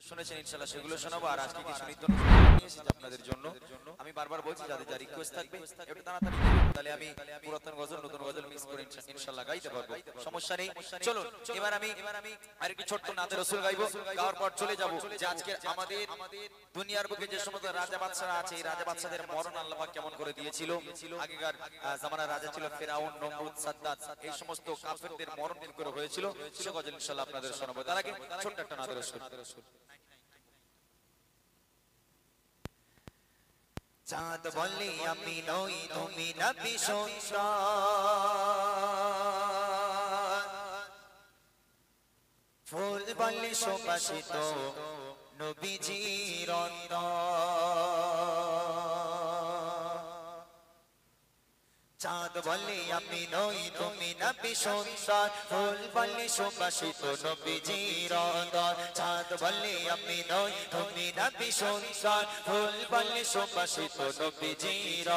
শুনেছেন ইনশাআল্লাহ সেগুলো শোনাবো। আর আজকে কিছু নৃত্য নিয়ে এসেছি আপনাদের জন্য। আমি বারবার বলছি যাদের যা রিকোয়েস্ট থাকবে একটু তাড়াতাড়ি তাহলে আমি পুরাতন গজল নতুন গজল মিক্স করে ইনশাআল্লাহ গাইতে পারবো, সমস্যা নেই। চলুন এবার আমি আরেকটি ছোট্ট নাতে রাসূল গাইবো, গাওয়ার পর চলে যাব যে আজকে আমাদের দুনিয়ার বুকে যে সমস্ত রাজা বাদশারা আছে এই রাজা বাদশাদের মরণ আল্লাহ পাক কেমন করে দিয়েছিল। আগেকার জামানার রাজা ছিল ফেরাউন, নমরুদ, সাদ্দাত, এই সমস্ত কাফেরদের মরণ কি করে হয়েছিল সে গজল ইনশাআল্লাহ আপনাদের শোনাবো। তার আগে ছোট্ট একটা নাতে রাসূল। চাঁদ বলে আমি নই তুমি নবী সুন্দর, ফুল বলে সুবাসিত নবীজির চাঁদ বলে আমি নই তুমি নবী সুন্দর, ফুল বলে সুবাসিত নবীজির চাঁদ বলে আমি নই তুমি নবী সুন্দর, ফুল বলে সুবাসিত নবীজির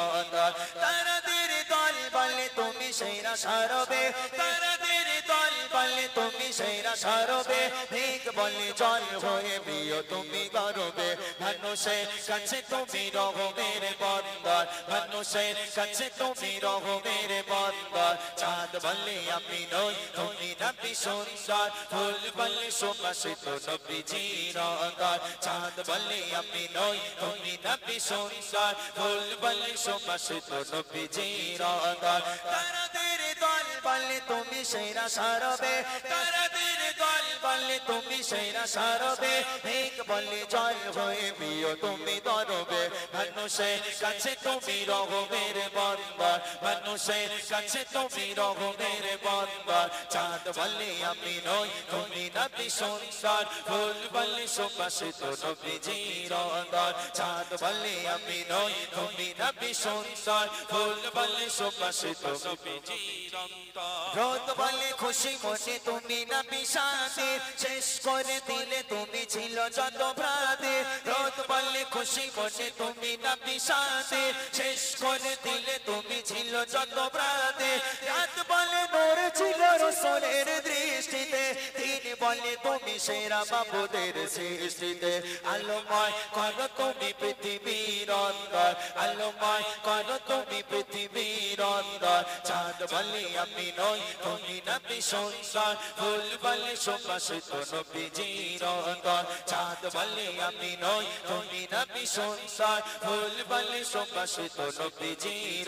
তারাদের দল বলে তুমি সেরা সরবে, তারাদের দল বলে তুমি সেরা সরবে, ঠিক বলে জল হয়ে প্রিয় তুমি গরবে, মানুষের কাছে তুমি রহমের বন্দর, মানুষের কাছে তুমি রহমের বন্দর। চাঁদ বলে আমি নই তুমি নবী সুন্দর, ফুল বলে সুবাসিত নবীজির চাঁদ বলে আমি নই তুমি নবী সুন্দর, ফুল বলে সুবাসিত নবীজির তারাদের দল বলে তুমি সেরা সরবে, তারাদের দল বলে তুমি সেরা সরবে, ঠিক বলে জল হয়ে প্রিয় তুমি দরবে, মানুষের কাছে তুমি রহমের বন্দর, মানুষের কাছে তুমি রহমের বন্দর। চাঁদ বলে আমি নই তুমি নবী সুন্দর, ফুল বলে সুবাসিত নবীজির চাঁদ বলে আমি নই তুমি নবী সুন্দর, ফুল বলে সুবাসিত নবীজির রোদ বলে খুশি মনে তুমি নবী সাথে, শেষ করে দিলে তুমি ছিল যত ভ্রাতে, রোদ বলে খুশি মনে তুমি নবী সাথে, শেষ করে দিলে তুমি ছিল যত ভ্রাতে, রাত বলে নূর ছিল রাসূলের দৃষ্টিতে, দিন বলে তুমি সেরা মাবুদের সৃষ্টিতে, আলোময় করো তুমি পৃথিবীর অন্তর, আলোময় করো তুমি পৃথিবীর অন্তর। চাঁদ বলে আমি নই তুমি নবী সুন্দর, ফুল বলে সুবাসিত নবীজির চাঁদ বলে আমি নই তুমি নবী সুন্দর, ফুল বলে সুবাসিত নবীজির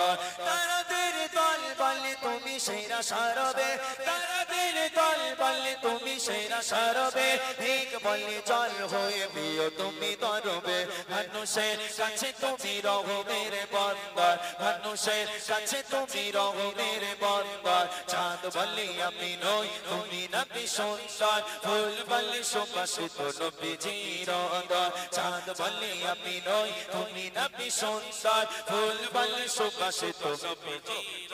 তারাদের দল বলে তুমি সেরা সরবে, তারাদের দল বলে তুমি সেরা সরবে, ঠিক বলে জল হয়ে প্রিয় তুমি দরবে, মানুষের কাছে তুমি রহমের বন্দর, মানুষের কাছে তুমি রহমের বন্দর। চাঁদ বলে আমি নই তুমি নবী সুন্দর, ফুল বলে সুবাসিত নবীজির চাঁদ বলে আমি নই তুমি নবী সুন্দর, ফুল বলে সুবাসিত নবীজির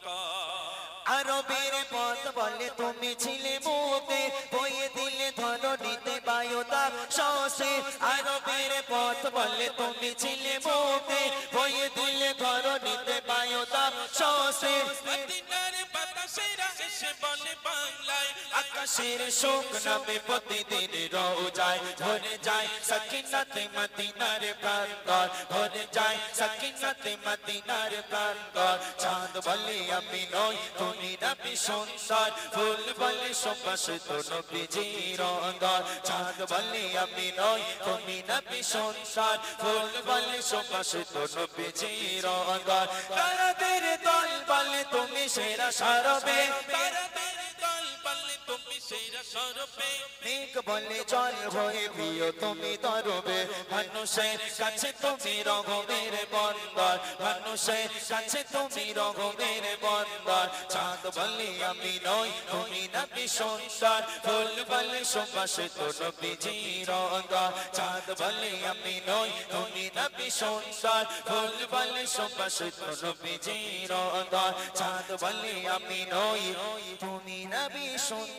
আরবের পথ বলে তুমি ছিলে মুক্তি, বইয়ে দিলে ধরণীতে বায়ুতাপ শোষে, আরবের পথ বলে তুমি ছিলে মুক্তি, বইয়ে দিলে ধরণীতে বায়ুতাপ শোষে, মদিনার বাতাসেরা এসে বলে বাংলায়, আকাশের সুখ নামে প্রতিদিন রোজায়, ভরে যায় সাকিনাতে মদিনার প্রান্তর, ভরে যায় সাকিনাতে মদিনার প্রান্তর। চাঁদ বলে আমি নই তুমি নবী সুন্দর, ফুল বলে সুবাসিত নবীজির চাঁদ বলে আমি নই তুমি নবী সুন্দর, ফুল বলে সুবাসিত নবীজির তারাদের দল বলে তুমি সেরা সরবে, তারাদের দল বলে তুমি সেরা সরবে, ঠিক বলে জল হয়ে প্রিয় তুমি দরবে, মানুষের কাছে তুমি রহমের বন্দর, মানুষের কাছে তুমি রহমের বন্দর। চাঁদ বলে আমি নই তুমি নবী সুন্দর, ফুল বলে সুবাসিত নবীজির চাঁদ বলে আমি নই তুমি নবী সুন্দর, ফুল বলে সুবাসিত নবীজির চাঁদ বলে আমি নই তুমি নবী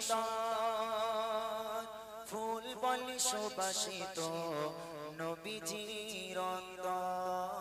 সুন্দর, ফুল বলে সুবাসিত নবীজির